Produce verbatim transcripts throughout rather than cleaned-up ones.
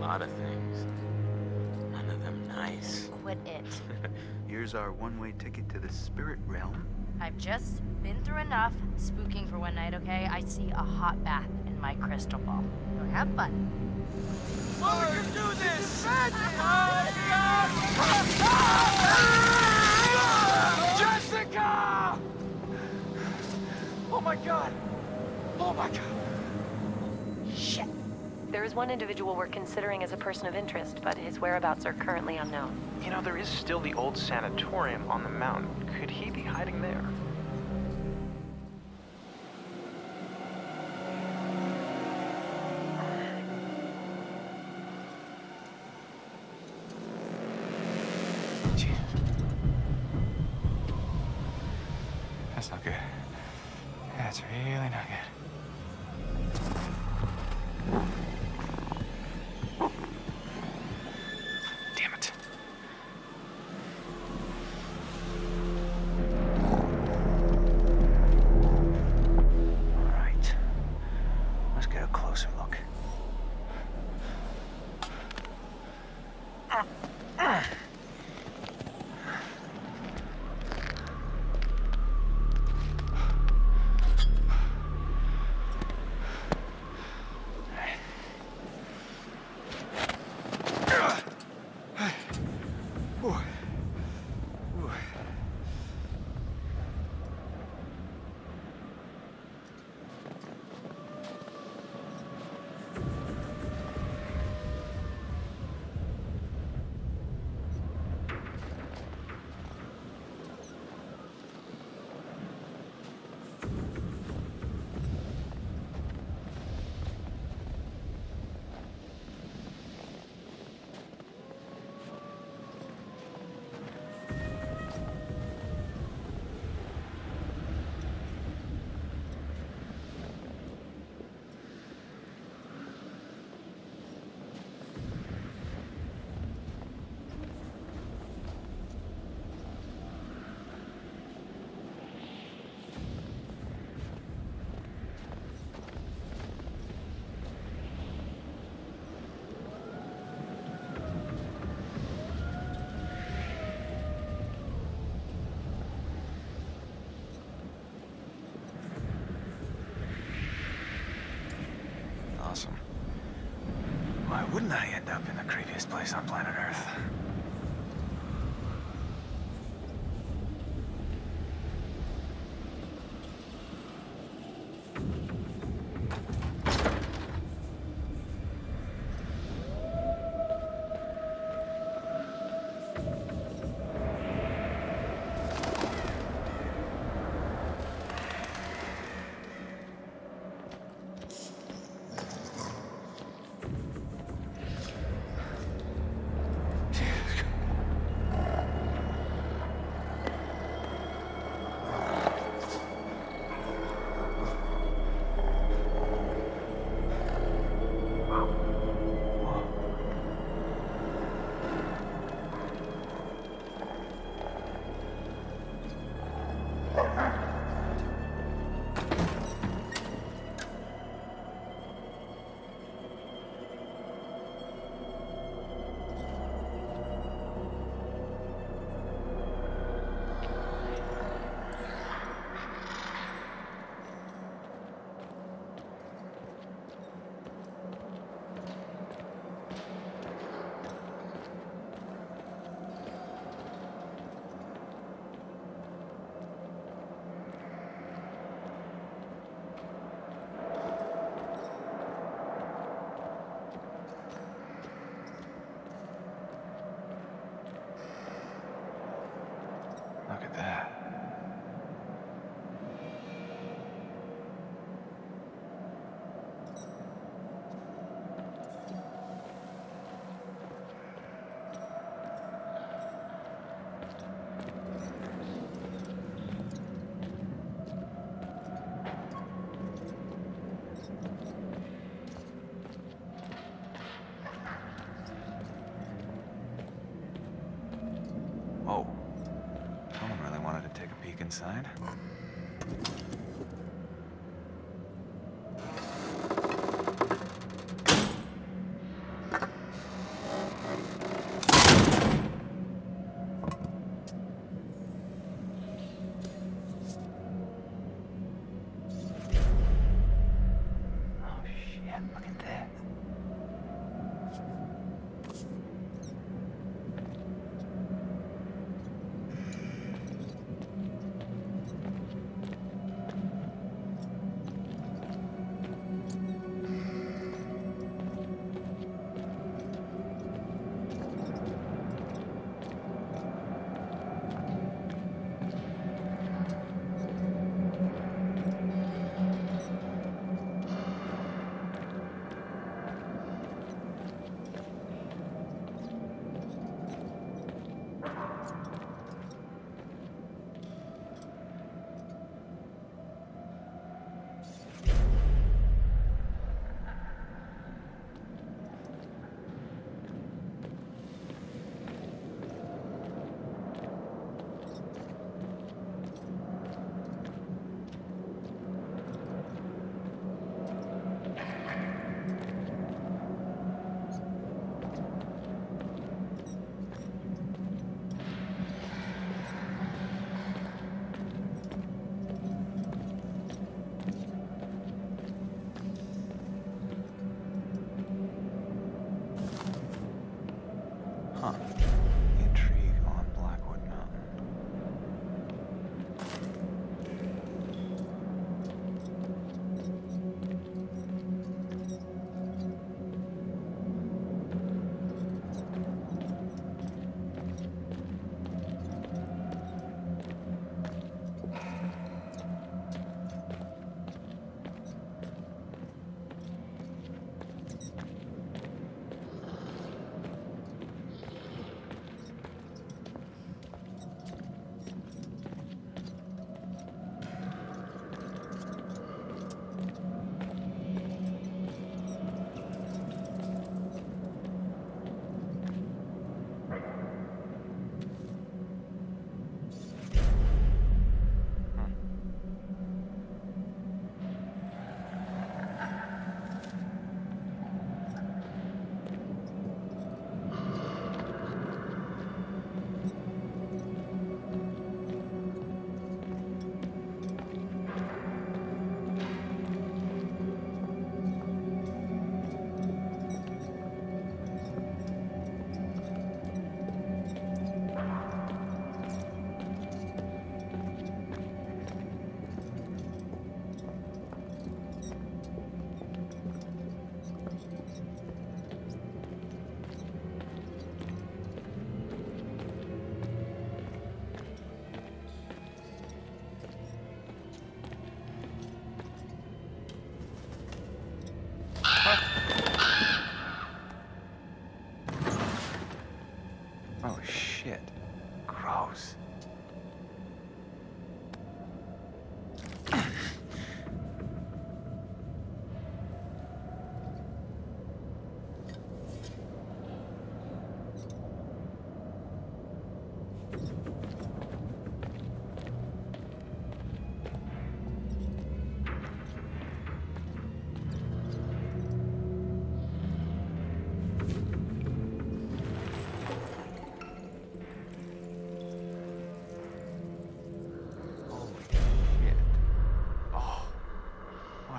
lot of things. None of them nice. Quit it. Here's our one-way ticket to the spirit realm. I've just been through enough spooking for one night, okay? I see a hot bath in my crystal ball. So have fun. Oh, we can do this! Jessica! Oh my god! Oh my god! Shit. There is one individual we're considering as a person of interest, but his whereabouts are currently unknown. You know, there is still the old sanatorium on the mountain. Could he be hiding there? That's not good. That's really not good. Damn it. All right. Let's get a closer look. Awesome. Why wouldn't I end up in the creepiest place on planet Earth? Look at that. Whoa. Someone really wanted to take a peek inside.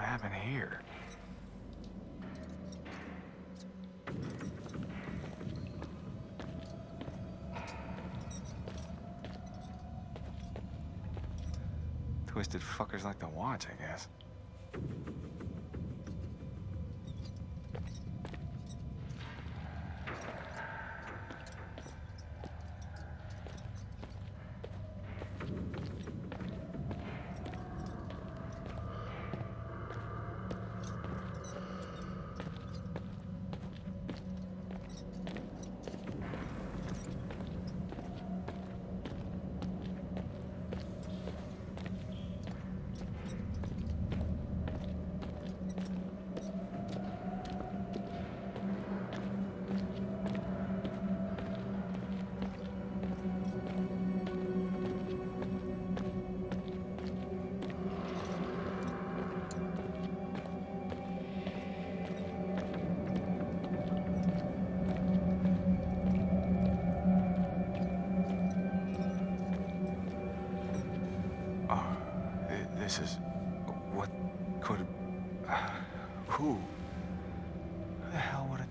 happened here? Twisted fuckers like to watch, I guess. This is... what could... Uh, who? Who the hell would it...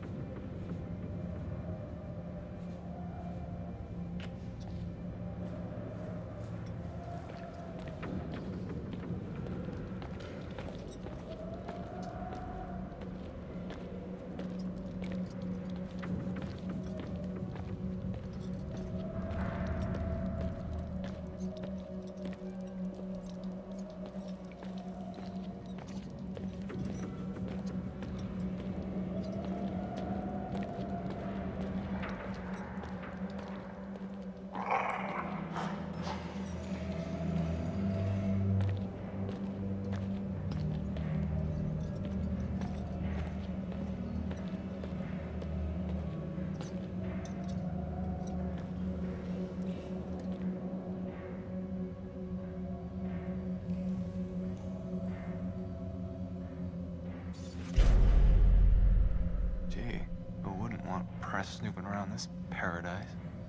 Gee, who wouldn't want press snooping around this paradise?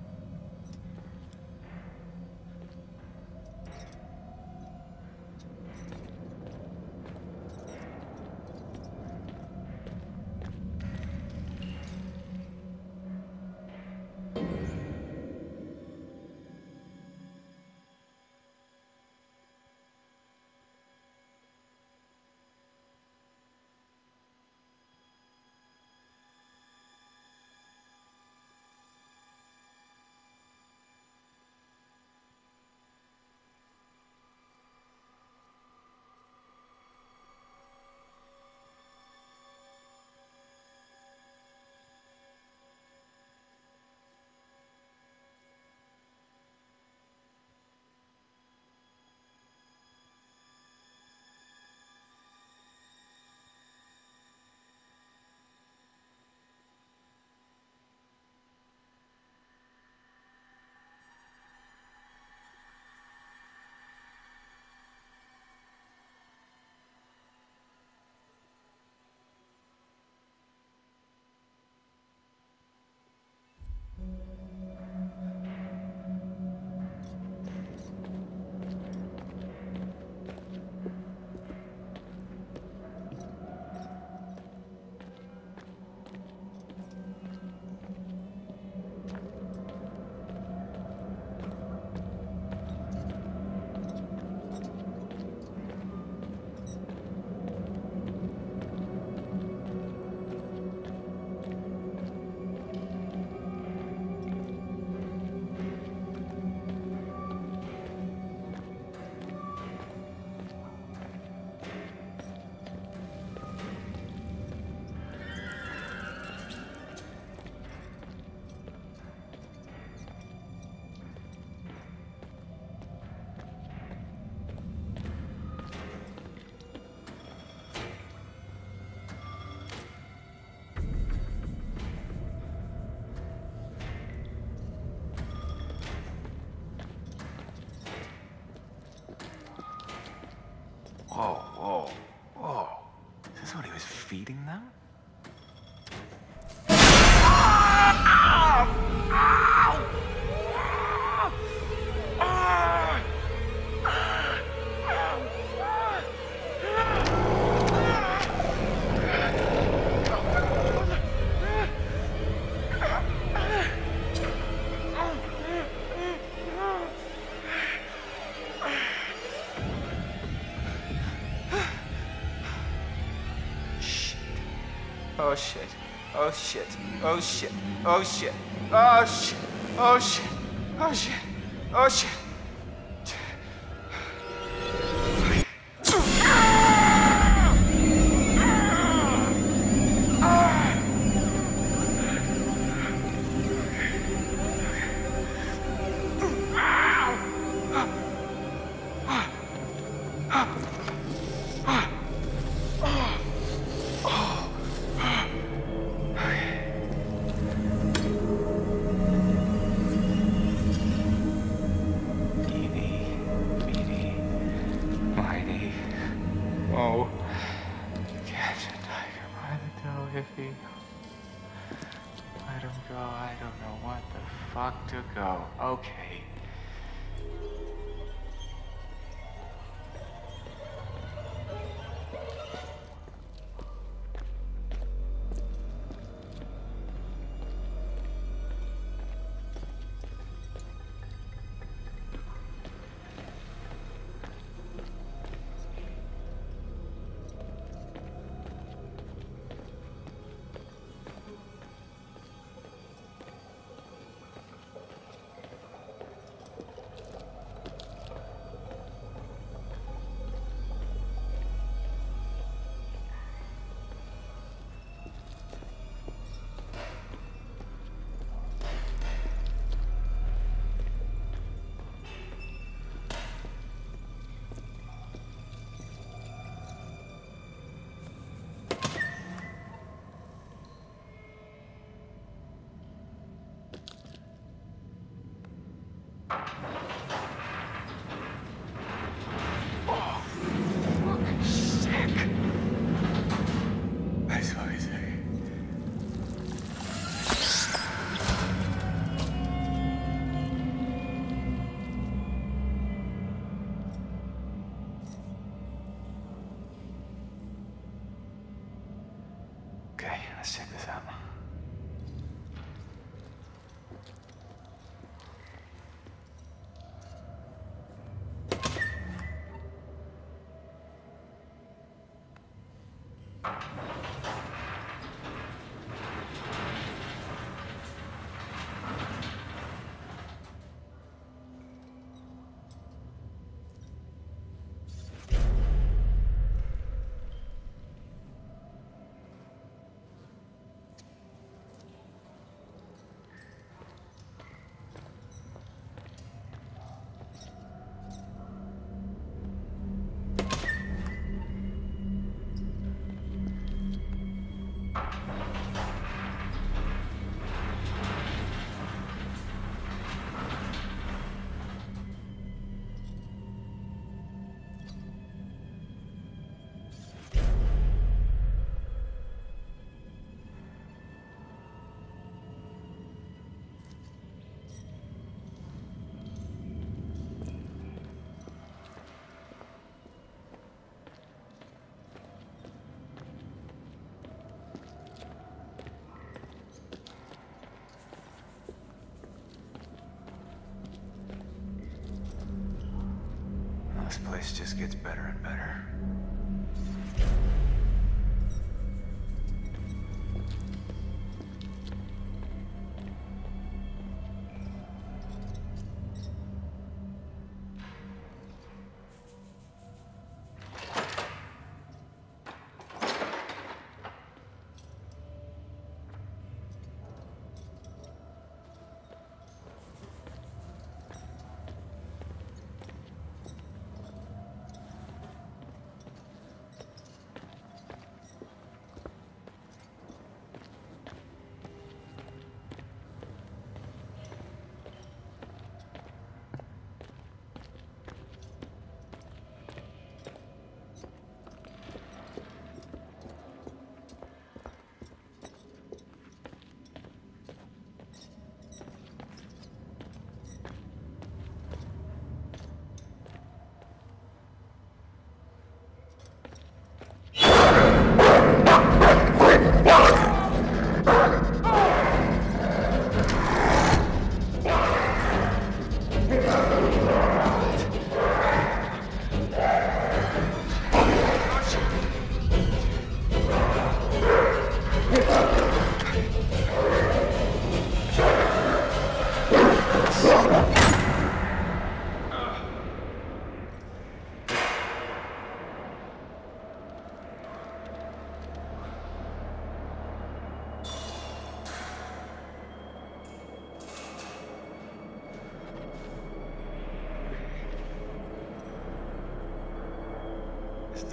Whoa, whoa, whoa. Is this what he was feeding them? Oh shit. Oh shit. Oh shit. Oh shit. Oh shit. Oh shit. Oh shit. Oh shit. Oh. Catch a tiger by the toe if he... Let him go. I don't know what the fuck to go. Okay. Okay, let's check this out. This place just gets better and better.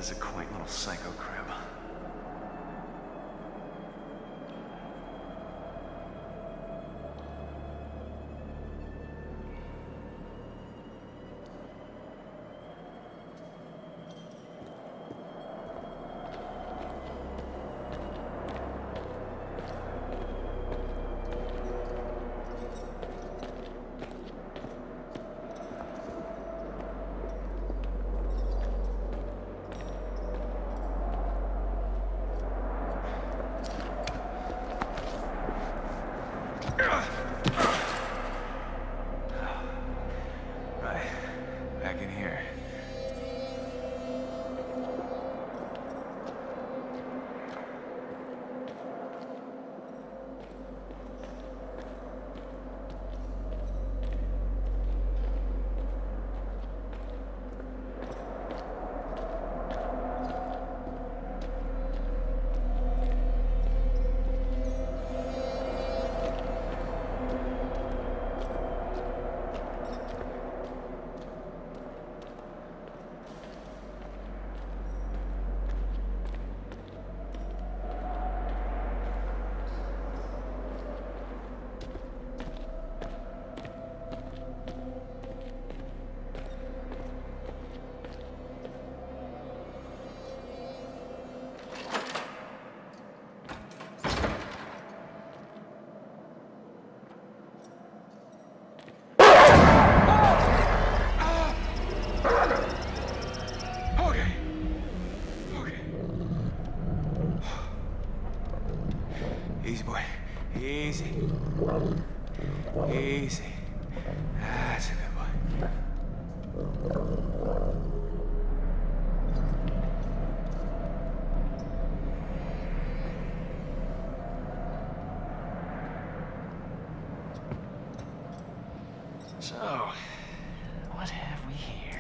is a quaint little psycho crib. Right, back in here. Easy, boy. Easy. Easy. That's a good boy. So, what have we here?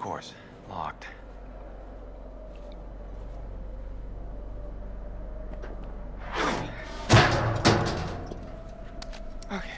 course. Locked. Okay.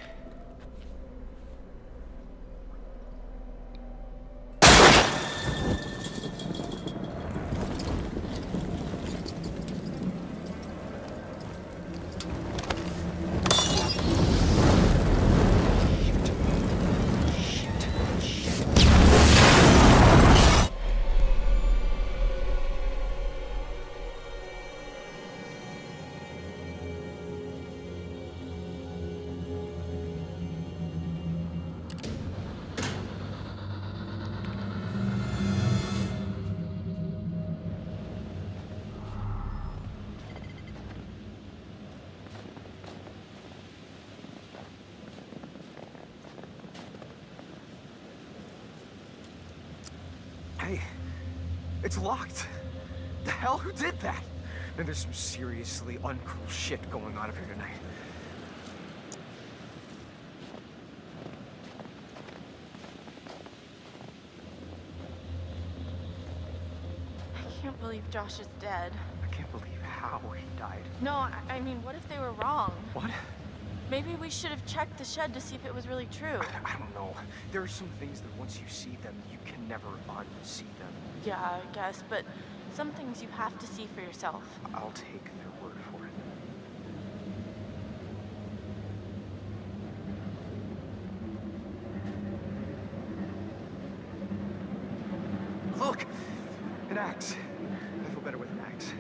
Hey, it's locked. The hell? Who did that? Man, there's some seriously uncool shit going on up here tonight. I can't believe Josh is dead. I can't believe how he died. No, I, I mean, what if they were wrong? What? Maybe we should have checked the shed to see if it was really true. I, I don't know. There are some things that once you see them, you can never unsee them. Yeah, I guess, but some things you have to see for yourself. I'll take their word for it. Look! An axe. I feel better with an axe.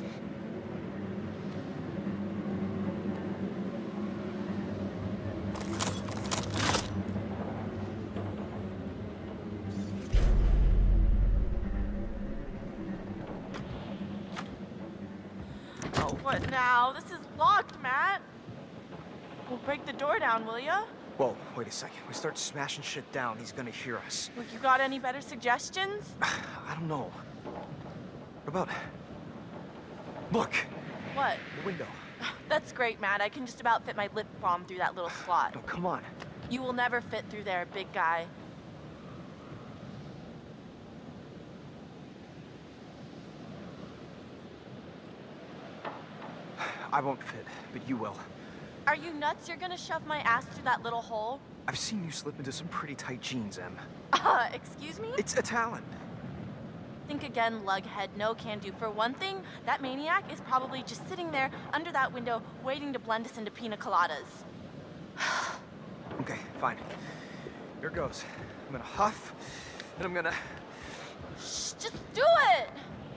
Oh, what now? This is locked, Matt. Well, break the door down, will ya? Whoa, wait a second. We start smashing shit down, he's gonna hear us. Well, you got any better suggestions? I don't know. What about... Look! What? The window. That's great, Matt. I can just about fit my lip balm through that little slot. No, come on. You will never fit through there, big guy. I won't fit, but you will. Are you nuts? You're gonna shove my ass through that little hole? I've seen you slip into some pretty tight jeans, Em. Uh, excuse me? It's a talent. Think again, lughead. No can do. For one thing, that maniac is probably just sitting there under that window waiting to blend us into pina coladas. Okay, fine. Here goes. I'm gonna huff, and I'm gonna... Shh, just do it!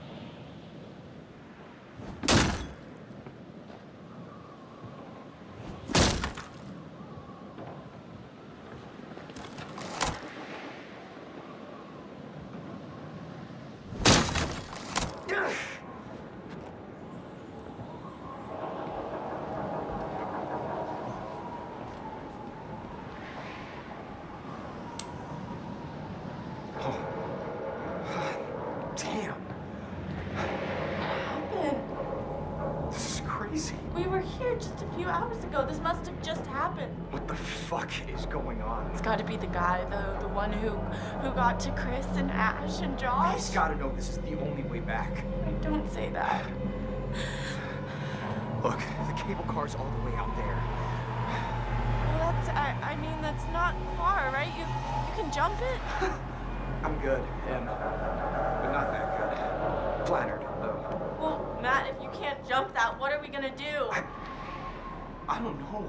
Damn. This is crazy. We were here just a few hours ago. This must have just happened. What the fuck is going on? It's got to be the guy, the the one who who got to Chris and Ash and Josh. He's gotta know this is the only way back. Don't say that. Look, the cable car's all the way out there. Well, that's I, I mean that's not far, right? You you can jump it. I'm good, and but not that good. Flattered, though. Well, Matt, if you can't jump that, what are we gonna do? I, I don't know.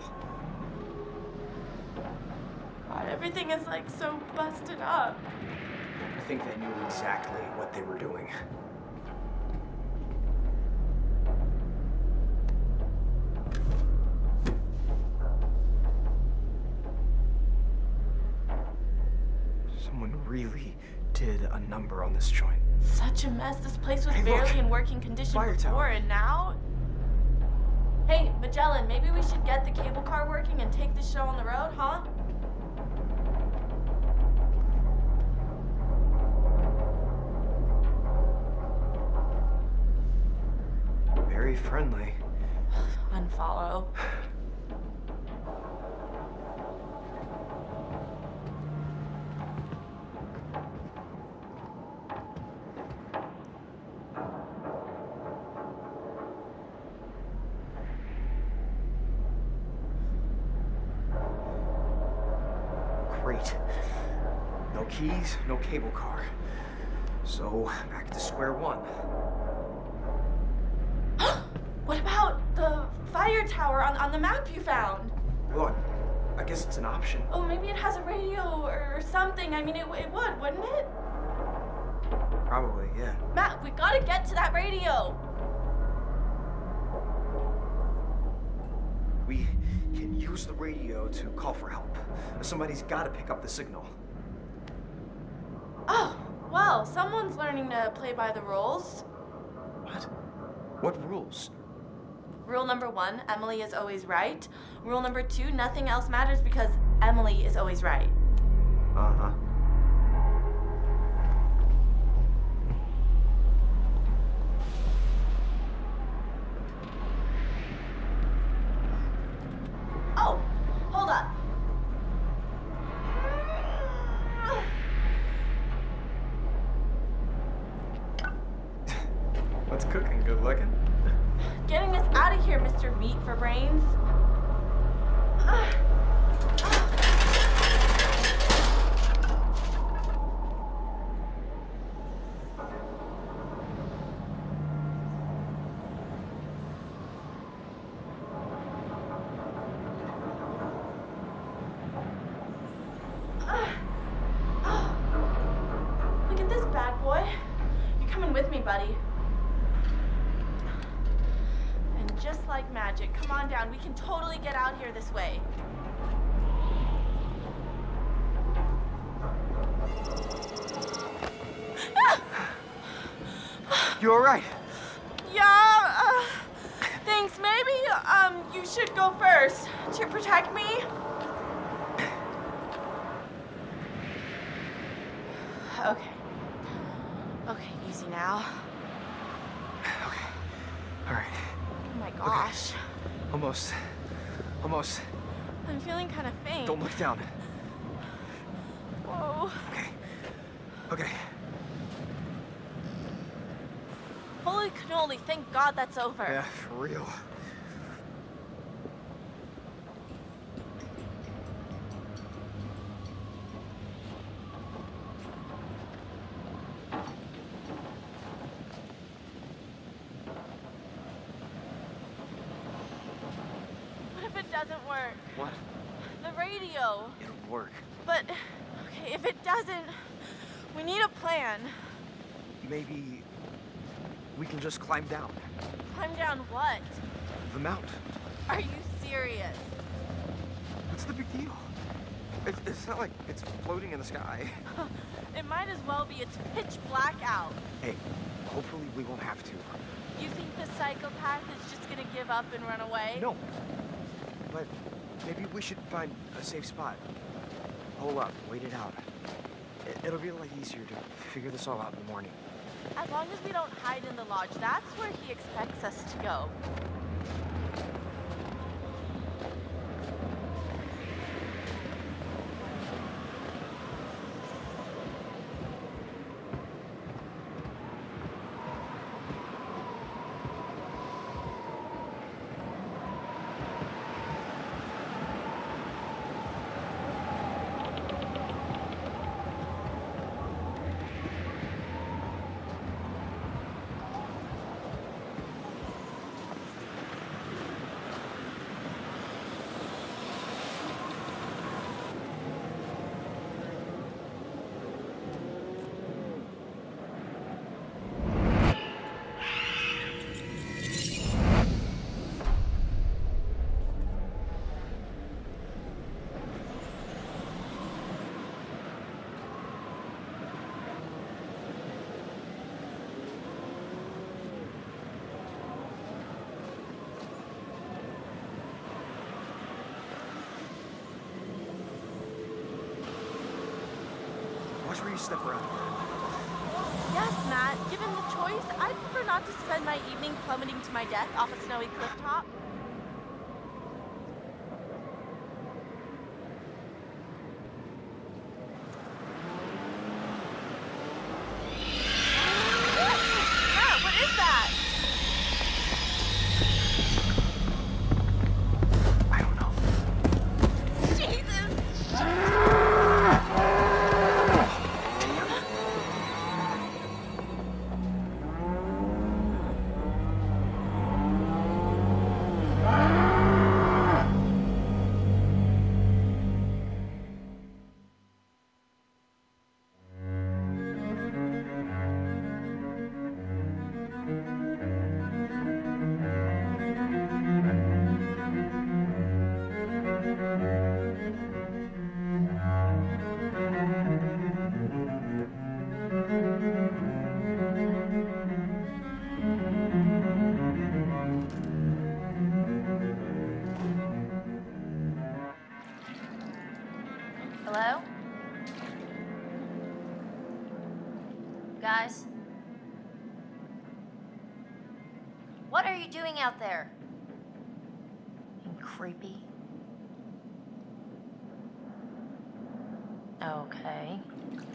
God, everything is like so busted up. I think they knew exactly what they were doing. Someone really did a number on this joint. Such a mess. This place was Hey, look. barely in working condition Fire before, tower. and now. Hey, Magellan, maybe we should get the cable car working and take this show on the road, huh? Very friendly. Unfollow. Great. No keys, no cable car. So, back to square one. What about the fire tower on, on the map you found? Well, I guess it's an option. Oh, maybe it has a radio or something. I mean, it, it would, wouldn't it? Probably, yeah. Matt, we gotta get to that radio. We can use the radio to call for help. Somebody's gotta pick up the signal. Oh, well, someone's learning to play by the rules. What? What rules? Rule number one, Emily is always right. Rule number two, nothing else matters because Emily is always right. Uh-huh. Oh, hold up. What's cooking? Good looking? Getting us out of here, Mister Meat for Brains. Look at this bad boy. You're coming with me, buddy. And just like magic, come on down. We can totally get out here this way. You alright? Yeah, uh, thanks. Maybe, um, you should go first to protect me. Okay. Okay, easy now. Okay. Alright. Oh my gosh. Almost. Almost. I'm feeling kind of faint. Don't look down. Whoa. Okay. Okay. Holy cannoli, thank God that's over. Yeah, for real. What if it doesn't work? What? The radio. It'll work. But, okay, if it doesn't, we need a plan. Maybe we can just climb down. Climb down what? The mountain. Are you serious? What's the big deal? It's, it's not like it's floating in the sky. It might as well be. It's pitch black out. Hey, hopefully we won't have to. You think the psychopath is just gonna give up and run away? No. But maybe we should find a safe spot. Hole up, wait it out. It, it'll be a lot easier to figure this all out in the morning. As long as we don't hide in the lodge, that's where he expects us to go. Watch where you step around. Yes, Matt. Given the choice, I'd prefer not to spend my evening plummeting to my death off a snowy cliff top. Matt, what is that? I don't know. Jesus! Hello? Guys? What are you doing out there? Being creepy. Okay.